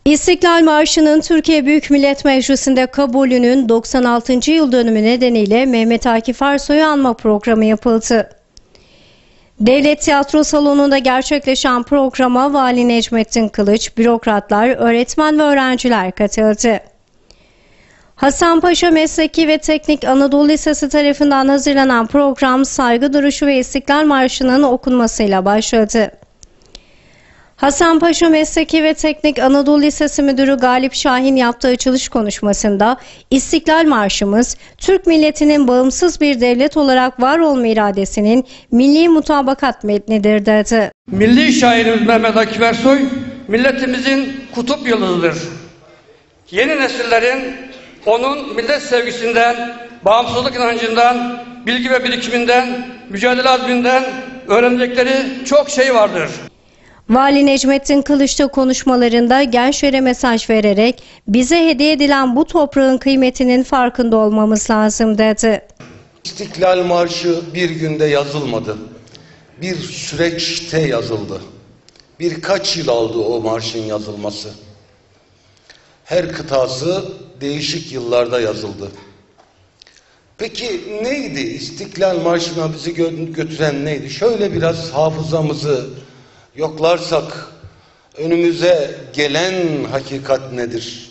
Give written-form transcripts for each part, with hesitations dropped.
İstiklal Marşı'nın Türkiye Büyük Millet Meclisi'nde kabulünün 96. yıl dönümü nedeniyle Mehmet Akif Ersoy'u anma programı yapıldı. Devlet Tiyatro Salonu'nda gerçekleşen programa Vali Necmettin Kılıç, bürokratlar, öğretmen ve öğrenciler katıldı. Hasanpaşa Mesleki ve Teknik Anadolu Lisesi tarafından hazırlanan program saygı duruşu ve İstiklal Marşı'nın okunmasıyla başladı. Hasanpaşa Mesleki ve Teknik Anadolu Lisesi Müdürü Galip Şahin yaptığı açılış konuşmasında İstiklal Marşımız, Türk milletinin bağımsız bir devlet olarak var olma iradesinin milli mutabakat metnidir dedi. Milli şairimiz Mehmet Akif Ersoy, milletimizin kutup yıldızıdır. Yeni nesillerin onun millet sevgisinden, bağımsızlık inancından, bilgi ve birikiminden, mücadele azminden öğrenecekleri çok şey vardır. Vali Necmettin Kılıç da konuşmalarında gençlere mesaj vererek bize hediye edilen bu toprağın kıymetinin farkında olmamız lazım dedi. İstiklal Marşı bir günde yazılmadı. Bir süreçte yazıldı. Birkaç yıl aldı o marşın yazılması. Her kıtası değişik yıllarda yazıldı. Peki neydi? İstiklal Marşı'na bizi götüren neydi? Şöyle biraz hafızamızı yoklarsak önümüze gelen hakikat nedir?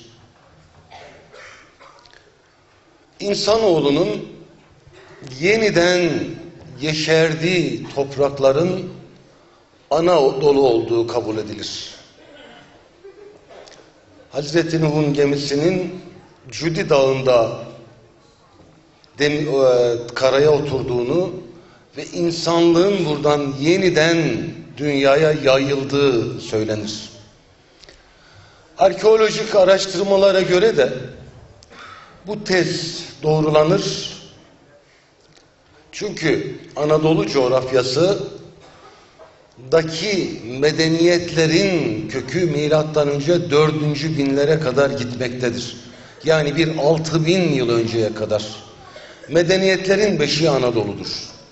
İnsanoğlunun yeniden yeşerdiği toprakların Anadolu olduğu kabul edilir. Hazreti Nuh'un gemisinin Cudi Dağı'nda karaya oturduğunu ve insanlığın buradan yeniden dünyaya yayıldığı söylenir. Arkeolojik araştırmalara göre de bu tez doğrulanır. Çünkü Anadolu coğrafyasındaki medeniyetlerin kökü milattan önce 4. binlere kadar gitmektedir. Yani bir 6000 yıl önceye kadar. Medeniyetlerin beşiği Anadolu'dur.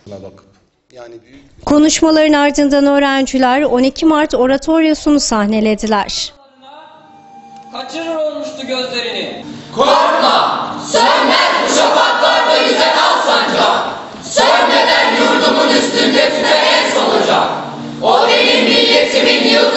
Konuşmaların ardından öğrenciler 12 Mart oratoryosunu sahnelediler. Kaçırır olmuştu gözlerini. Korkma, sönmez bu şafaklarda yüzen al sancak. Sönmeden yurdumun üstünde tüten en solucak. O benim milletimin yıldızı.